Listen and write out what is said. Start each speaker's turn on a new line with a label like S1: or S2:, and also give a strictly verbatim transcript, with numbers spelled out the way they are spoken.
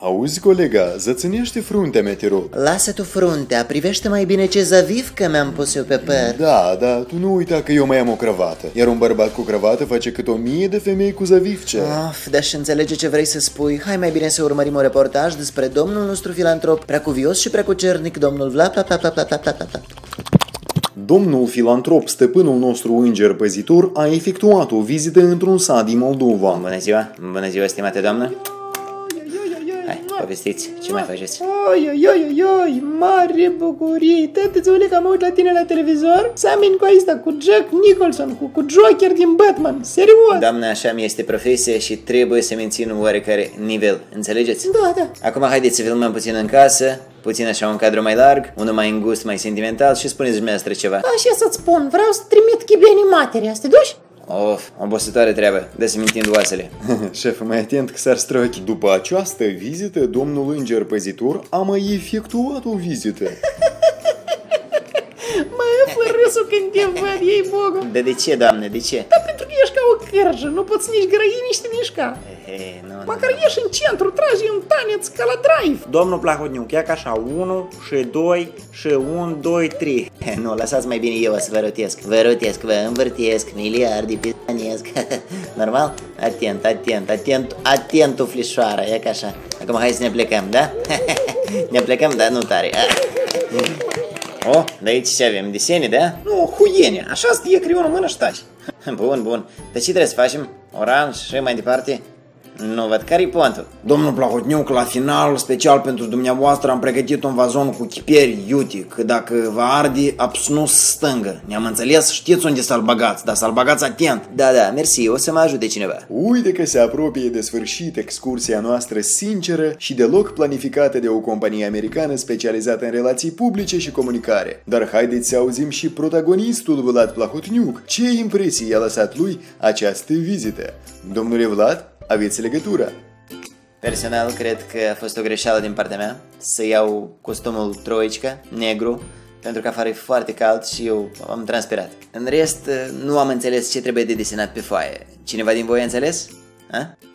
S1: Auzi, colega, zățânește fruntea mea, te rog.
S2: Lasă tu fruntea, privește mai bine ce zaviv că mi-am pus eu pe păr.
S1: Da, da, tu nu uita că eu mai am o cravată. Iar un bărbat cu cravată face cât o mie de femei cu zavivce.
S2: Of, dar și înțelege ce vrei să spui. Hai mai bine să urmărim un reportaj despre domnul nostru filantrop, preacuvios și preacucernic, domnul Vlad. Pla, pla, pla, pla, pla, pla, pla.
S1: Domnul filantrop, stăpânul nostru înger păzitor, a efectuat o vizită într-un sat din Moldova.
S2: Bună ziua, bună ziua, stimată doamnă. Hai, povestiți, ce mai faceți?
S3: Oi, oi, oi, oi, mare bucurie. Tătățule că am uit la tine la televizor. Seameni cu asta, cu Jack Nicholson, cu, cu Joker din Batman. Serios?
S2: Doamne, așa mi este profesie și trebuie să mențin un oarecare nivel, înțelegeți?
S3: Da, da.
S2: Acum haideți să filmăm puțin în casă, puțin așa un cadru mai larg, unul mai îngust, mai sentimental și spuneți dumneavoastră ceva.
S3: Așa să-ți spun, vreau să trimit chibe animateri, să te duci?
S2: Of, obositoare treabă, dă să mintind oasele.
S1: Șef, mai atent că s-ar strochi. După această vizită, domnul înger păzitor a mai efectuat o vizită.
S3: Mai fă râsul când te văd, ei bogul.
S2: De de ce, doamne, de ce?
S3: Dar pentru că ești ca o cârjă, nu poți nici grăi, nici te mișca.
S2: He, nu, nu,
S3: Măcar ieși în centru, tragi un taneț ca la drive.
S4: Domnul Plahotniuc, ia ca așa, unu și doi și unu, doi, trei.
S2: Nu, lăsați mai bine eu să vă rotesc. Vă rotesc, vă învârtesc, miliarde pisanesc. Normal? Atent, atent, atent, atent, uflișoara, ia ca așa. Acum hai să ne plecăm, da? Ne plecăm, da? Nu tare. Oh, de aici ce avem? Desene, da?
S3: Nu, huiene, așa stie creionul în mână și taci.
S2: Bun, bun. Dar ce trebuie să facem? Oranj și mai departe? Nu văd, care-i pontul?
S4: Domnul Plahotniuc, la final, special pentru dumneavoastră, am pregătit un vazon cu chiperi iute, că dacă vă arde, apsunus stângă. Ne-am înțeles? Știți unde să-l băgați, dar să-l băgați atent.
S2: Da, da, mersi, o să mă ajute cineva.
S1: Uite că se apropie de sfârșit excursia noastră sinceră și deloc planificată de o companie americană specializată în relații publice și comunicare. Dar haideți să auzim și protagonistul Vlad Plahotniuc. Ce impresii i-a lăsat lui această vizită? Domnule Vlad, aveți legătura.
S2: Personal, cred că a fost o greșeală din partea mea să iau costumul troică, negru, pentru că afară e foarte cald și eu am transpirat. În rest, nu am înțeles ce trebuie de desenat pe foaie. Cineva din voi a înțeles? Ha?